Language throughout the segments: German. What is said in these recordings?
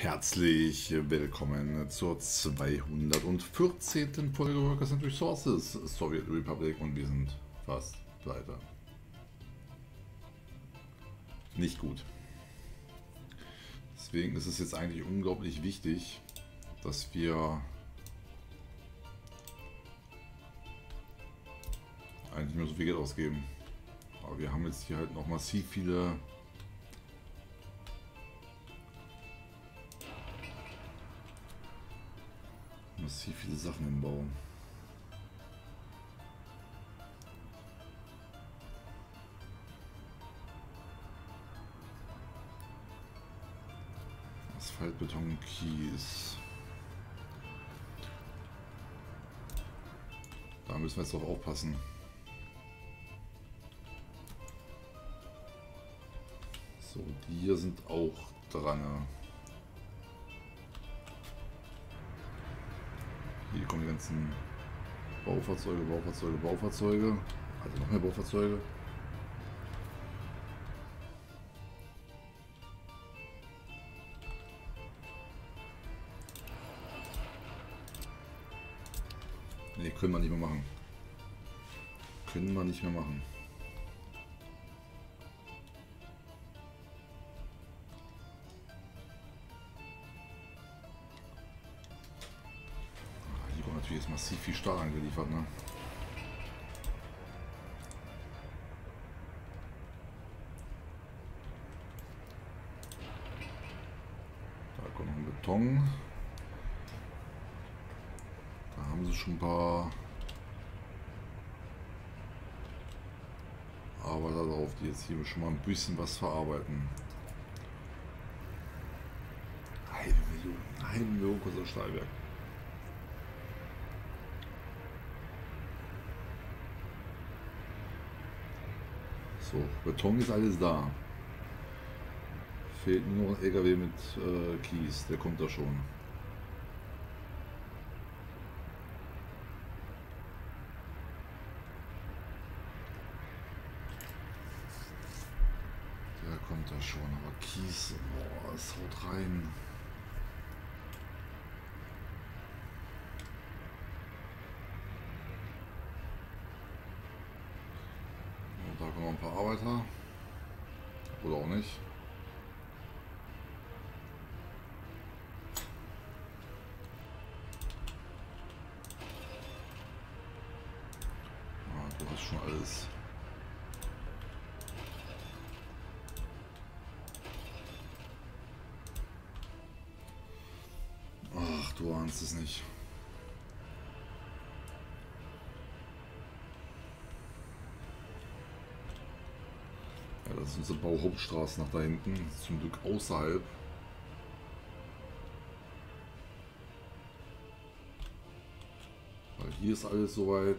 Herzlich willkommen zur 214. Folge Workers and Resources Soviet Republic und wir sind fast pleite. Nicht gut. Deswegen ist es jetzt eigentlich unglaublich wichtig, dass wir eigentlich nicht mehr so viel Geld ausgeben. Aber wir haben jetzt hier halt noch massiv viele Sachen im Bau. Asphalt, Beton, Kies. Da müssen wir jetzt drauf aufpassen. So, die hier sind auch dran. Hier kommen die ganzen Baufahrzeuge. Also noch mehr Baufahrzeuge. Ne, können wir nicht mehr machen. Hier ist massiv viel Stahl angeliefert, ne? Da kommt noch ein Beton. Da haben sie schon ein paar Arbeiter drauf, die jetzt hier schon mal ein bisschen was verarbeiten. Eine Million kostet das Stahlwerk. So, Beton ist alles da. Fehlt nur noch ein LKW mit Kies, der kommt da schon. Der kommt da schon, aber Kies, boah, es haut rein. Da kommen noch ein paar Arbeiter. Oder auch nicht. Ah, du hast schon alles. Ach, du ahnst es nicht. Das ist unsere Bauhauptstraße nach da hinten, zum Glück außerhalb. Weil hier ist alles soweit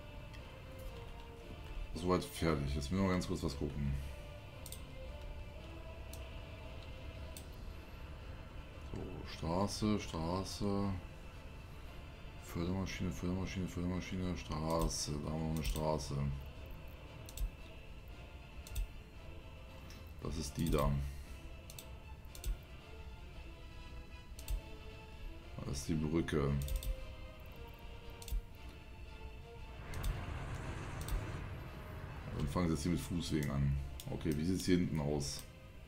fertig. Jetzt müssen wir mal ganz kurz was gucken. So, Straße, Fördermaschine, Straße, da haben wir noch eine Straße. Das ist die da. Das ist die Brücke. Dann fangen sie jetzt hier mit Fußwegen an. Okay, wie sieht es hier hinten aus?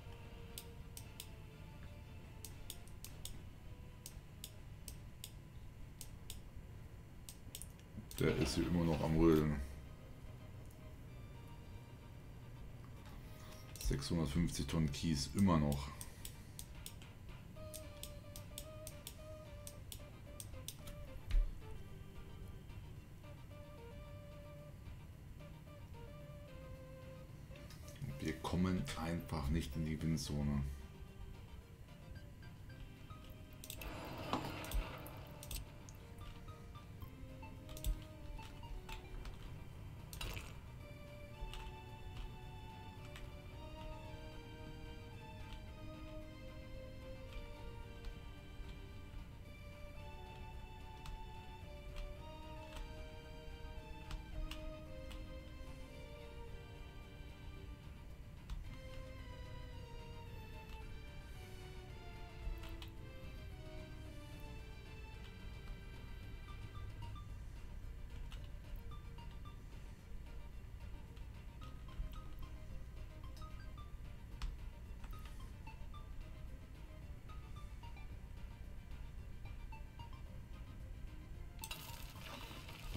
Der ist hier immer noch am Rödeln. 650 Tonnen Kies, immer noch. Wir kommen einfach nicht in die Windzone.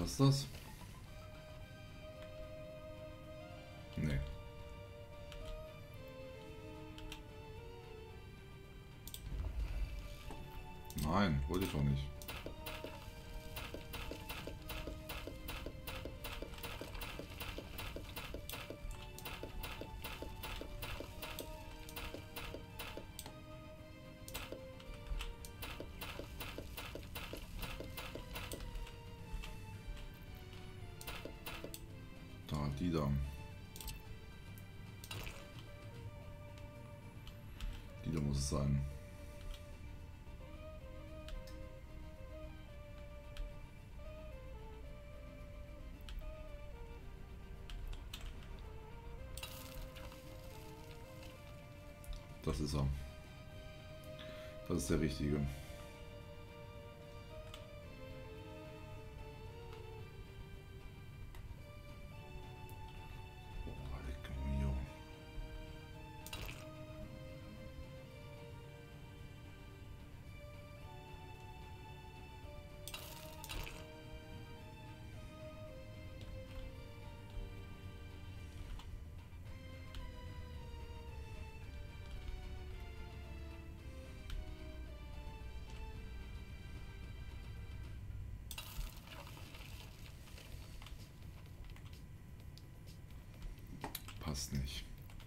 Passt das? Nee. Nein, wollte ich auch nicht. Da, die da. Die da muss es sein. Das ist er. Das ist der richtige. Boah, leck mio. Passt nicht.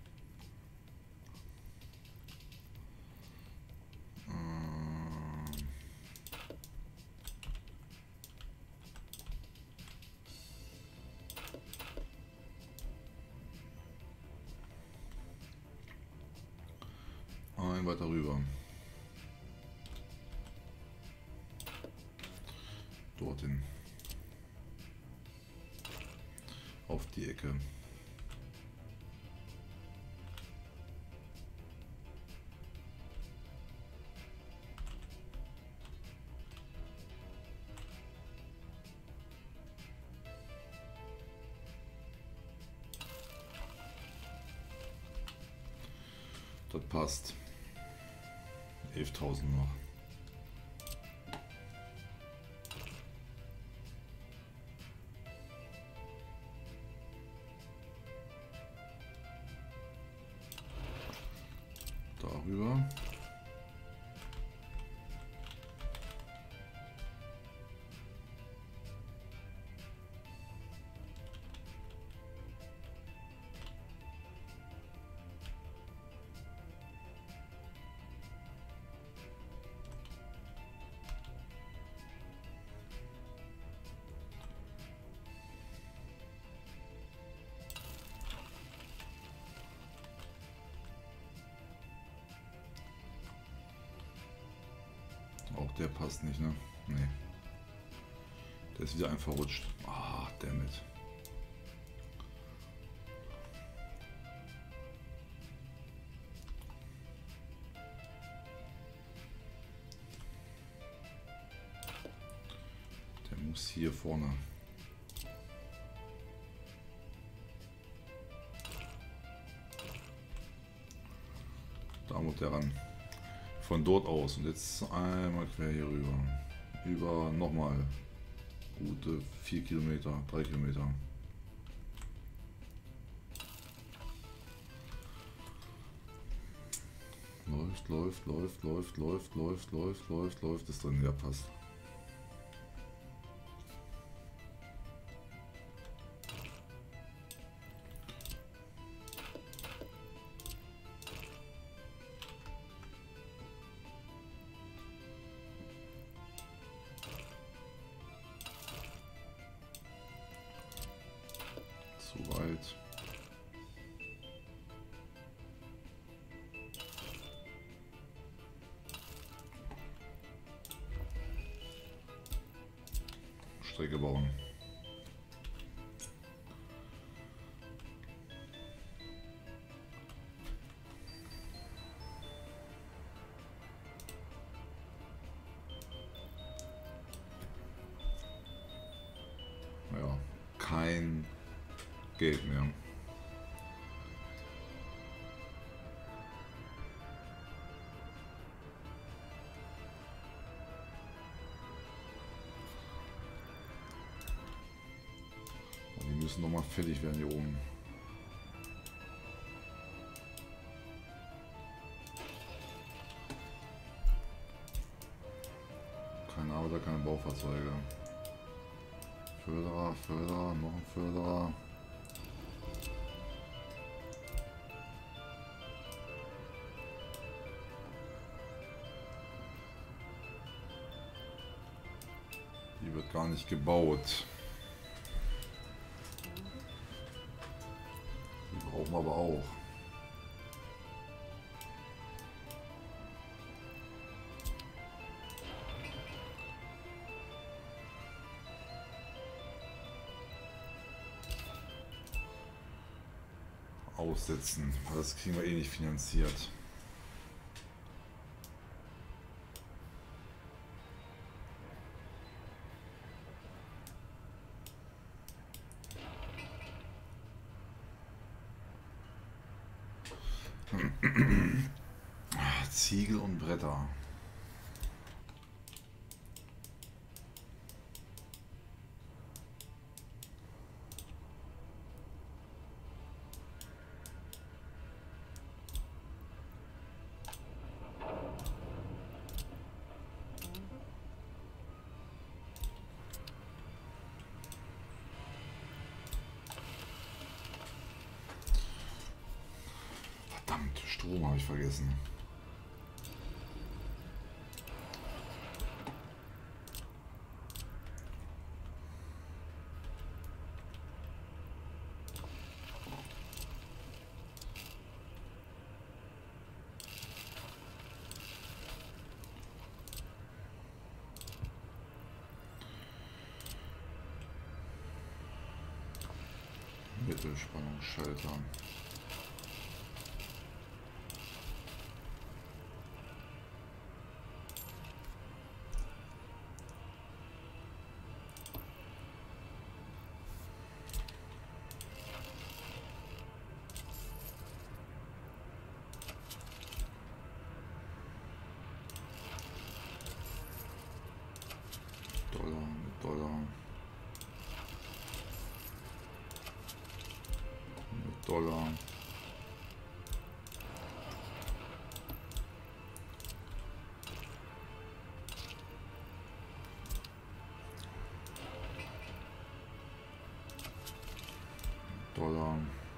Ein weiter rüber. Dorthin. Auf die Ecke. Das passt. 11.000 noch. Darüber. Auch der passt nicht, ne? Nee. Der ist wieder einfach verrutscht. Ah, dammit. Der muss hier vorne. Da muss der ran. Von dort aus und jetzt einmal quer hier rüber. Über nochmal gute 4 Kilometer, 3 Kilometer. Läuft, ist drin, ja passt. Zu weit. Strecke bauen. Ja, kein Geld mehr. müssen noch mal fertig werden hier oben. Keine Arbeiter, keine Baufahrzeuge. Förderer, Förderer, noch ein Förderer. Die wird gar nicht gebaut. Die brauchen wir aber auch. Aussetzen, weil das kriegen wir eh nicht finanziert. Ziegel und Bretter. Verdammt, Strom habe ich vergessen. Mittelspannungsschalter. Dollar. Dollar. Dollar.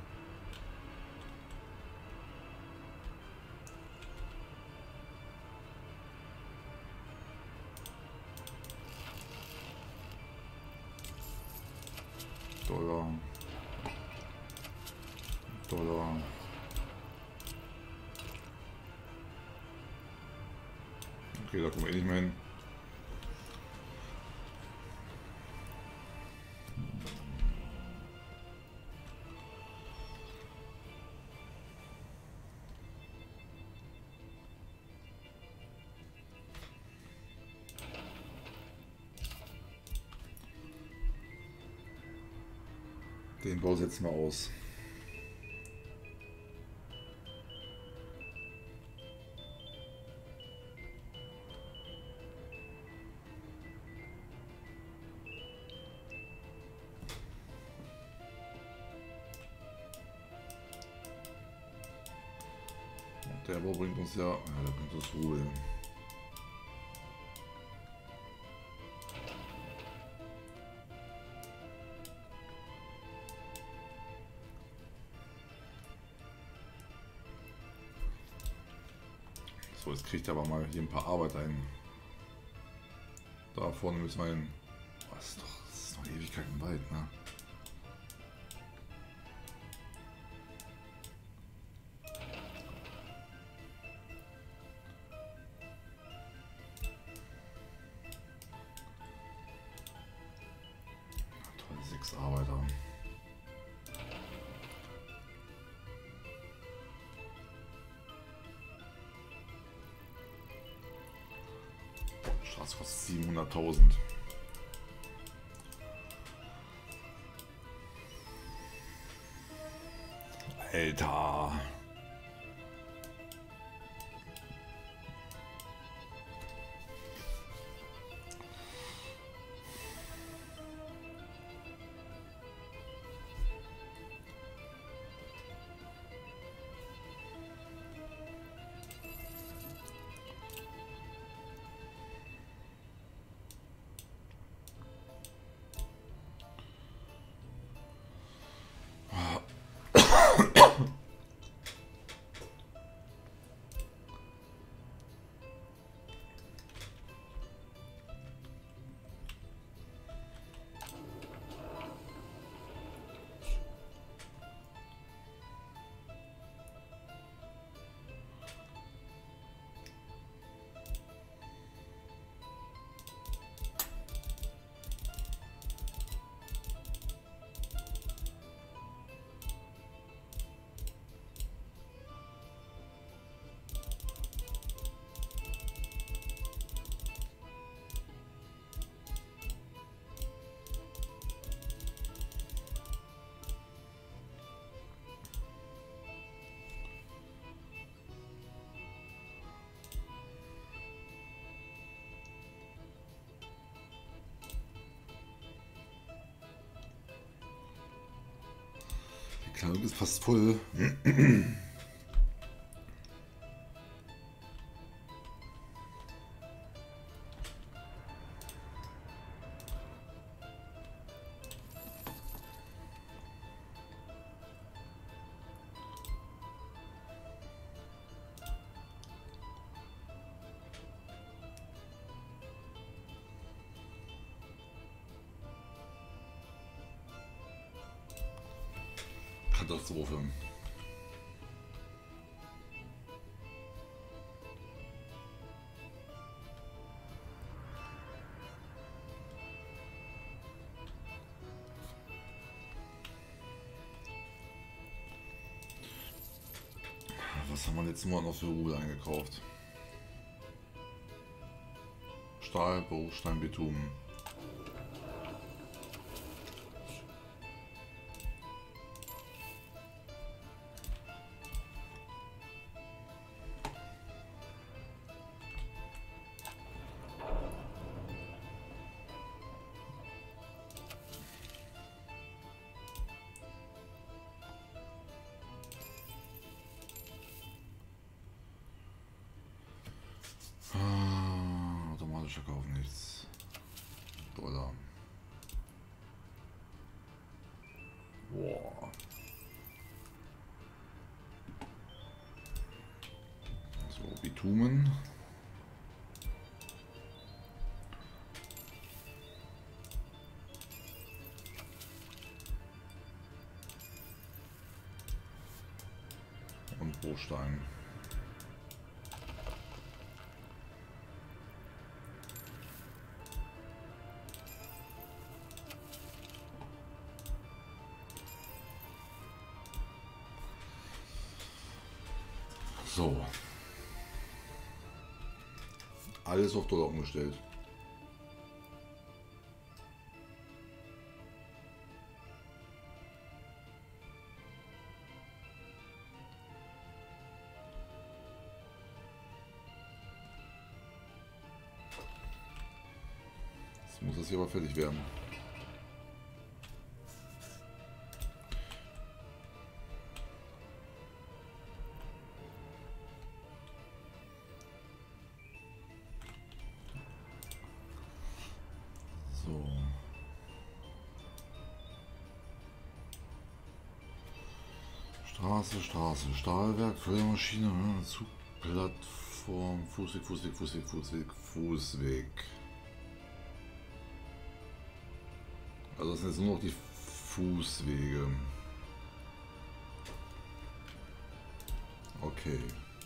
Dollar. Dollar. Okay, da kommen wir eh nicht mehr hin. Den Bau setzen wir aus. Der Bau bringt uns ja, der bringt uns Ruhe. So, jetzt kriegt er aber mal hier ein paar Arbeiter hin. Da vorne müssen wir hin. Das ist noch Ewigkeiten weit, ne? Toll, 6 Arbeiter. Straße kostet 700.000. Alter. Kleidung ist fast voll. Katastrophe. Was haben wir letzten Monat noch für Rubel eingekauft? Stahl, Bruchstein, Bitumen. Automatischer Kauf nichts. Dollar. Boah. So, Bitumen. Und Bruchstein. So. Alles auf Dollar umgestellt. Jetzt muss das hier aber fertig werden. So. Straße, Stahlwerk, Fördermaschine, Zugplattform, Fußweg. Also das sind jetzt nur noch die Fußwege. Okay.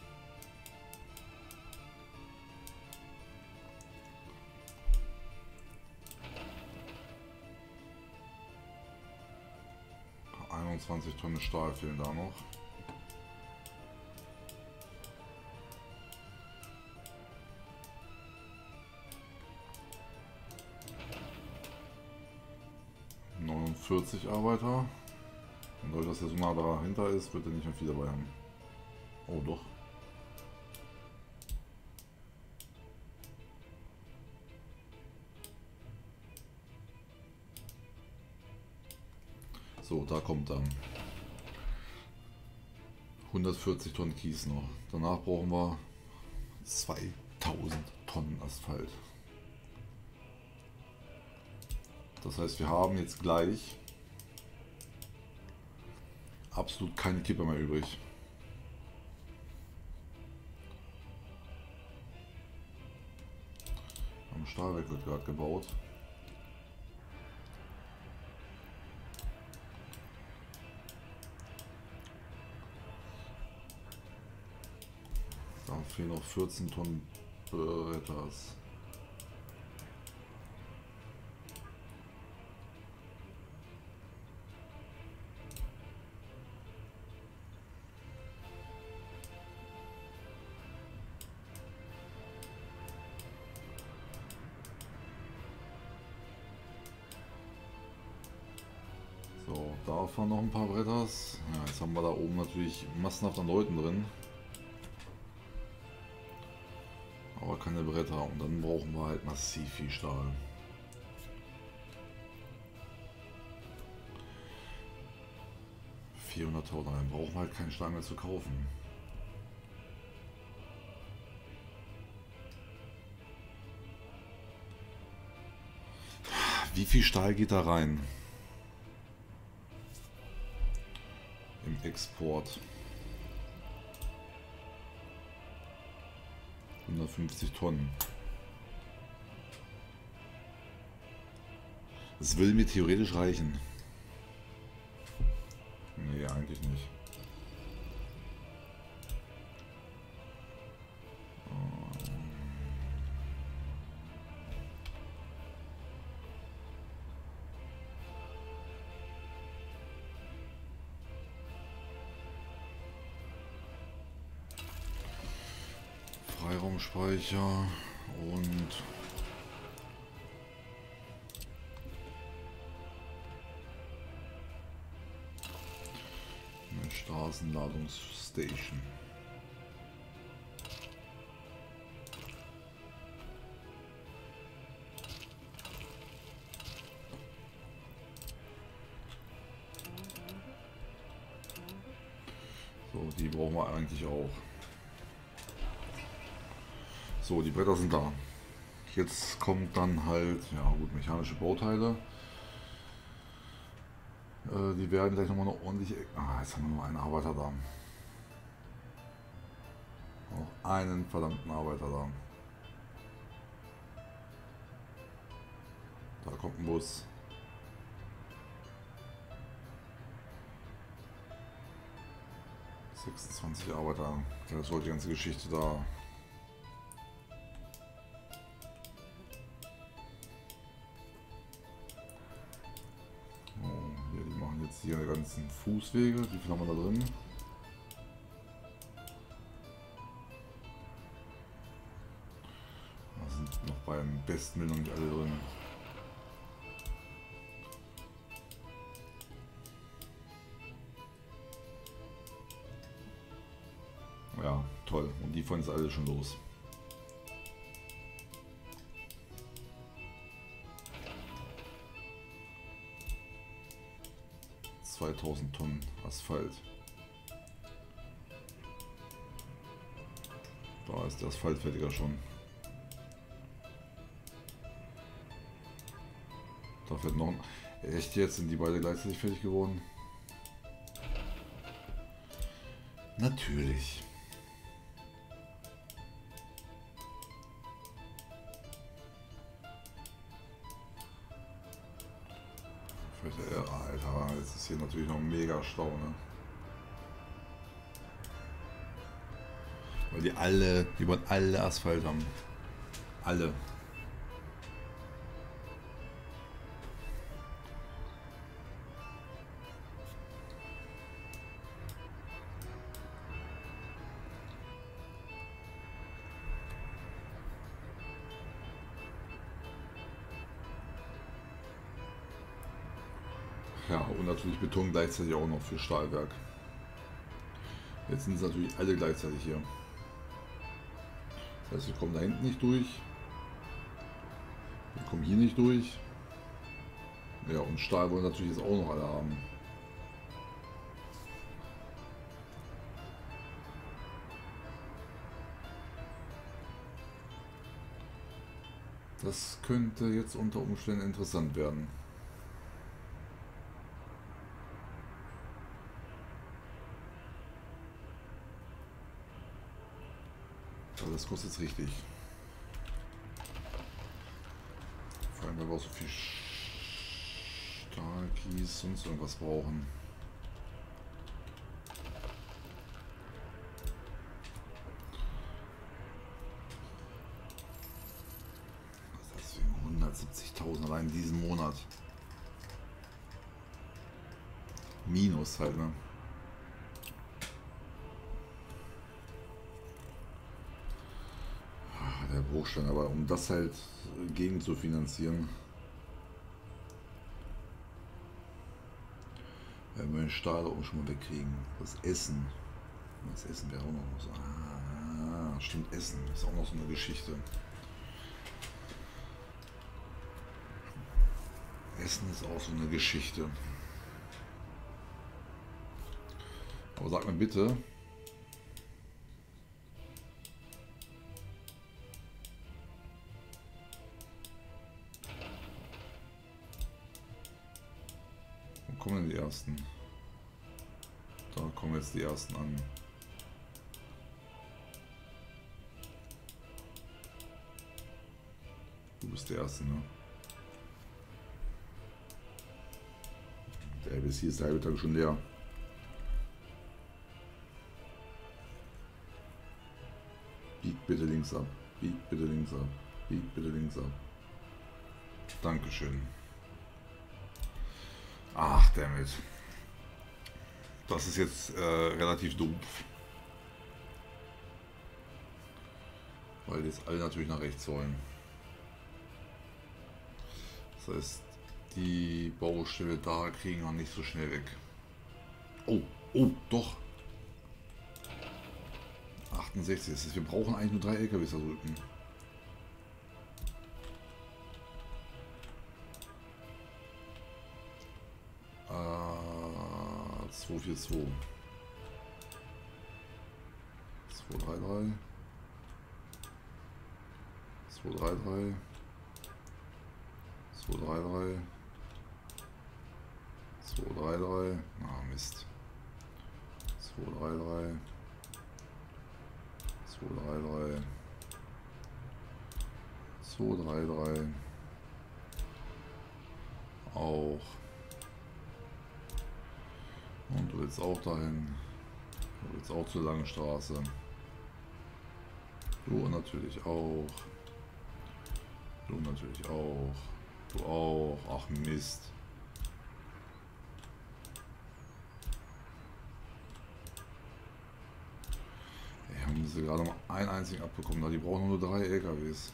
Tonnen Stahl fehlen da noch. Arbeiter. Und dadurch, dass er so nah dahinter ist, wird er nicht mehr viel dabei haben. Oh doch. So, da kommt dann 140 Tonnen Kies noch. Danach brauchen wir 2000 Tonnen Asphalt. Das heißt, wir haben jetzt gleich absolut keine Kippe mehr übrig. Am Stahlwerk wird gerade gebaut. Da fehlen noch 14 Tonnen Bretters. So, da fahren noch ein paar Bretters. Ja, jetzt haben wir da oben natürlich massenhaft an Leuten drin. Aber keine Bretter, und dann brauchen wir halt massiv viel Stahl. 400.000, dann brauchen wir halt keinen Stahl mehr zu kaufen. Wie viel Stahl geht da rein? Im Export. 150 Tonnen. Das will mir theoretisch reichen. Nee, eigentlich nicht. Freiraumspeicher und eine Straßenladungsstation. So, die brauchen wir eigentlich auch. So, die Bretter sind da. Jetzt kommt dann halt, ja gut, mechanische Bauteile. Die werden gleich nochmal eine ordentliche... jetzt haben wir nur einen Arbeiter da. Noch einen verdammten Arbeiter da. Da kommt ein Bus. ...26 Arbeiter. Das soll die ganze Geschichte da... Hier die ganzen Fußwege, wie viel haben wir da drin? Da sind noch beim besten Willen noch nicht alle drin. Ja, toll. Und die von uns alle schon los. ...2000 Tonnen Asphalt. Da ist der Asphaltfertiger schon. Da fährt noch ein... Echt jetzt? Sind die beide gleichzeitig fertig geworden? Natürlich. Alter, jetzt ist hier natürlich noch ein mega Stau, ne? Weil die wollen alle Asphalt haben. Alle. Ja, und natürlich Beton gleichzeitig auch noch für Stahlwerk. Jetzt sind es natürlich alle gleichzeitig hier. Das heißt, wir kommen da hinten nicht durch. Wir kommen hier nicht durch. Ja, und Stahl wollen natürlich jetzt auch noch alle haben. Das könnte jetzt unter Umständen interessant werden. Aber das kostet jetzt richtig. Vor allem, weil wir auch so viel Stahl, Kies, sonst irgendwas brauchen. Was ist das für 170.000 allein diesen Monat? Minus halt, ne? Der Bruchstein, aber um das halt gegen zu finanzieren, werden wir den Stahl auch schon mal wegkriegen. Das Essen wäre auch noch so. Stimmt, Essen ist auch noch so eine Geschichte. Essen ist auch so eine Geschichte. Aber sag mir bitte. Wo kommen denn die ersten? Da kommen jetzt die ersten an. Du bist der Erste, ne? Der bis hier ist der halbe Tag schon leer. Bieg bitte links ab. Bieg bitte links ab. Bieg bitte links ab. Dankeschön. Ach, damit. Das ist jetzt relativ doof. Weil jetzt alle natürlich nach rechts wollen. Das heißt, die Baustelle da kriegen wir nicht so schnell weg. Oh, oh, doch. 68. Das heißt, wir brauchen eigentlich nur 3 LKWs da drüben. Äh, 242. 233. 233. 233. 233. Ah, Mist. 233. 233. 233. Auch. Und du willst auch dahin. Du willst auch zur langen Straße. Du natürlich auch. Du natürlich auch. Du auch. Ach Mist. Ey, haben sie gerade mal einen einzigen abbekommen. Die brauchen nur 3 LKWs.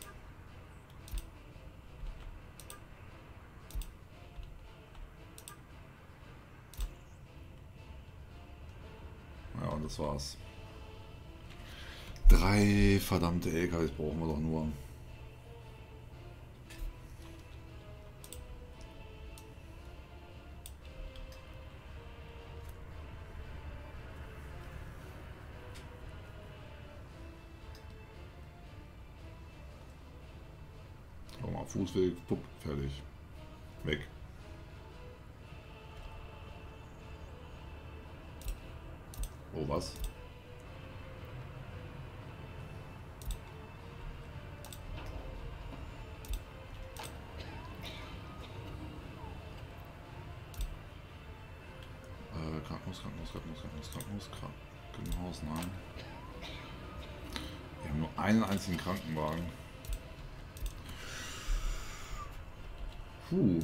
Ja, und das war's. 3 verdammte LKWs brauchen wir doch nur. Fußweg, pupp, fertig. Weg. Oh, was? Krankenhaus, nein. Wir haben nur einen einzigen Krankenwagen. Puh.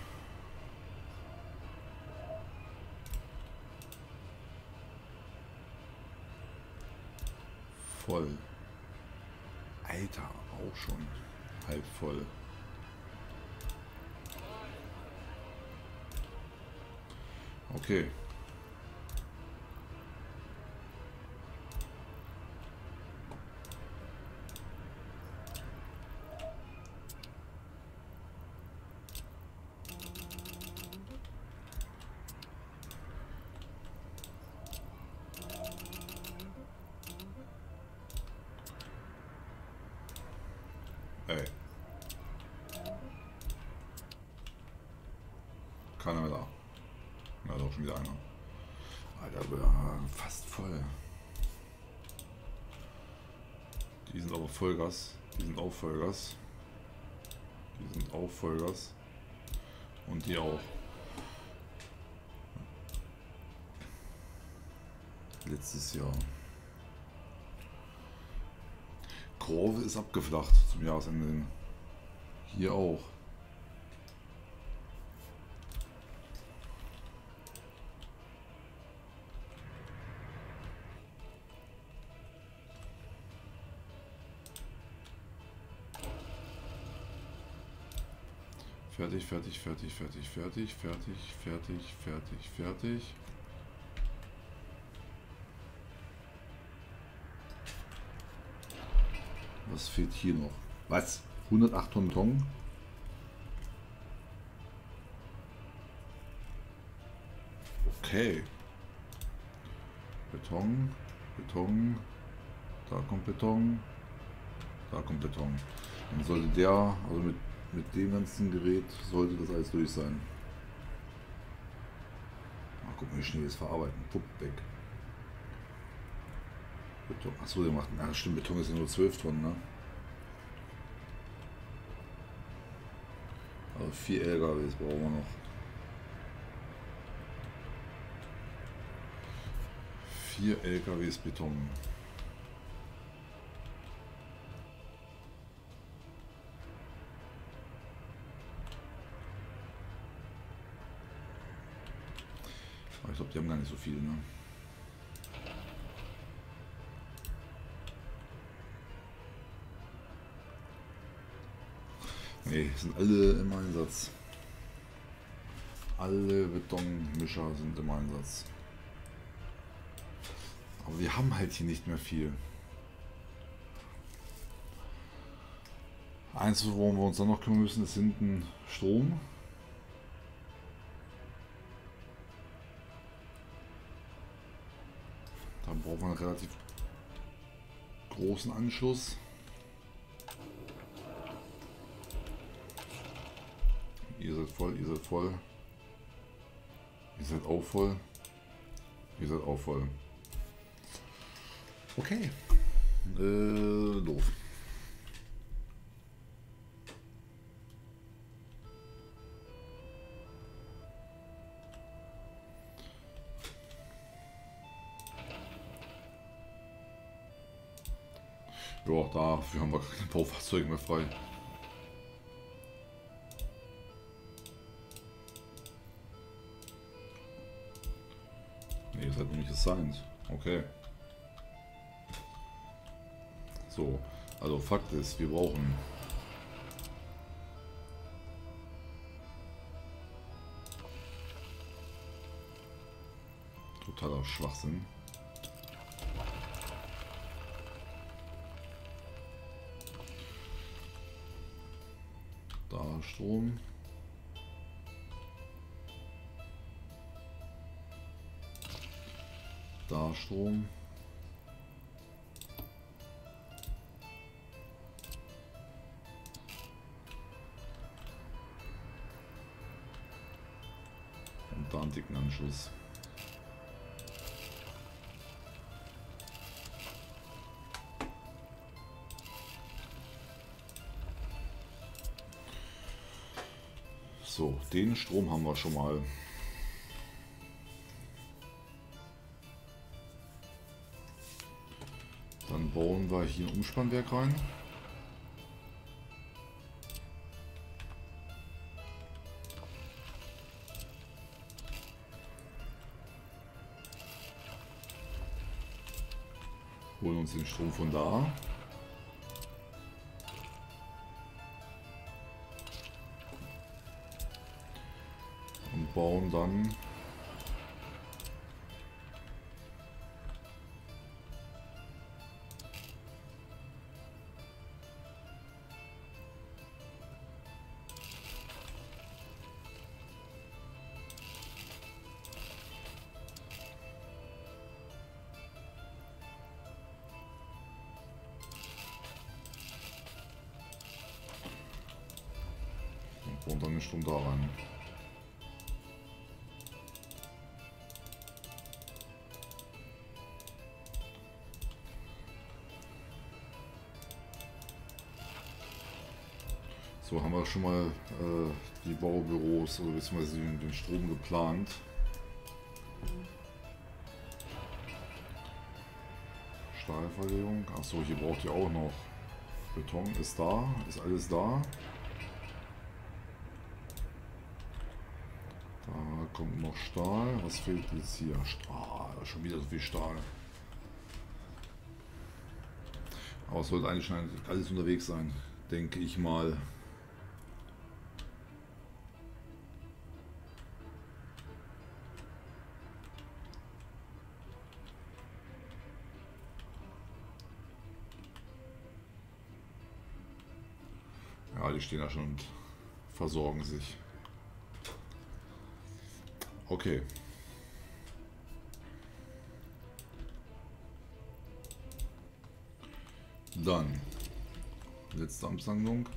Voll. Alter, auch schon. Halb voll. Okay. Ey. Keiner mehr da. Ja, doch schon wieder einer. Alter, fast voll. Die sind aber Vollgas. Die sind auch Vollgas. Die sind auch Vollgas. Und die auch. Letztes Jahr. Kurve ist abgeflacht zum Jahresende. Hier auch. Fertig, fertig, fertig, fertig, fertig, fertig, fertig, fertig, fertig. Was fehlt hier noch? Was? 108 Tonnen Beton? Okay. Beton, Beton, da kommt Beton, da kommt Beton. Dann sollte der, also mit dem ganzen Gerät, sollte das alles durch sein. Ach, guck mal, wie schnell das verarbeiten. Pupp, weg. Beton. Achso, der macht. Ach, stimmt, Beton ist ja nur 12 Tonnen, ne? Also 4 LKWs brauchen wir noch. 4 LKWs Beton. Aber ich glaube, die haben gar nicht so viel, ne? Nee, sind alle im Einsatz. Alle Betonmischer sind im Einsatz. Aber wir haben halt hier nicht mehr viel. Eins, worum wir uns dann noch kümmern müssen, ist hinten Strom. Da braucht man einen relativ großen Anschluss. Ihr seid voll, ihr seid voll. Ihr seid auch voll. Ihr seid auch voll. Okay. Doof. Ja, dafür haben wir keine Baufahrzeuge mehr frei. Ne, ihr seid noch nicht assigned. Okay. So, also Fakt ist, wir brauchen totaler Schwachsinn. Da Strom. Da Strom. Und da einen dicken Anschluss. So, den Strom haben wir schon mal. Dann bauen wir hier ein Umspannwerk rein. Holen uns den Strom von da. Und bauen dann den Strom da rein. So, haben wir schon mal die Baubüros oder beziehungsweise den Strom geplant. Stahlverlegung. Achso, hier braucht ihr auch noch Beton. Ist da, ist alles da. Da kommt noch Stahl. Was fehlt jetzt hier? Stahl. Schon wieder so viel Stahl. Aber es sollte eigentlich schon alles unterwegs sein, denke ich mal. Ja, die stehen da schon und versorgen sich. Okay. Dann letzte Amtshandlung.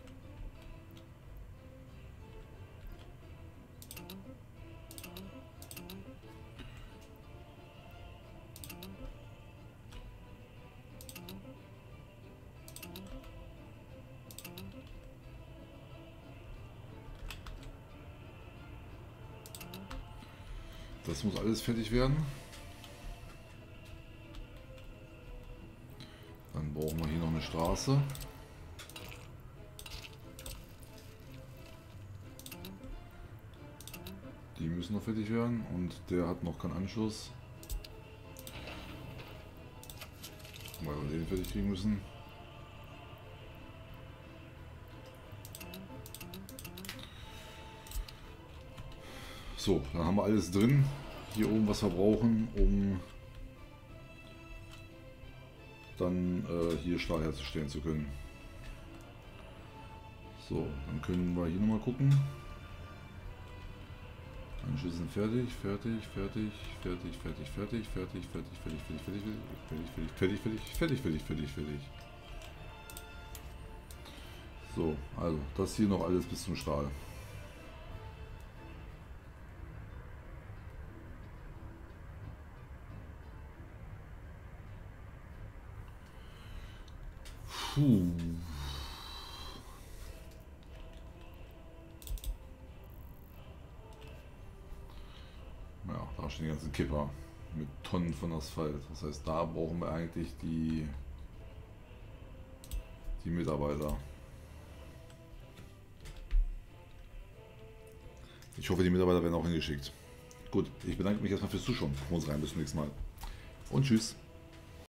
Das muss alles fertig werden. Dann brauchen wir hier noch eine Straße. Die müssen noch fertig werden und der hat noch keinen Anschluss. Weil wir den fertig kriegen müssen. So, dann haben wir alles drin. Hier oben, was wir brauchen, um dann hier Stahl herzustellen zu können. So, dann können wir hier nochmal gucken. Anschlüsse sind fertig, fertig, fertig, fertig, fertig, fertig, fertig, fertig, fertig, fertig, fertig, fertig, fertig, fertig, fertig, fertig, fertig. So, also das hier noch alles bis zum Stahl. Puh. Ja, da stehen die ganzen Kipper mit Tonnen von Asphalt. Das heißt, da brauchen wir eigentlich die Mitarbeiter. Ich hoffe, die Mitarbeiter werden auch hingeschickt. Gut, ich bedanke mich erstmal fürs Zuschauen. Bis zum nächsten Mal. Und tschüss.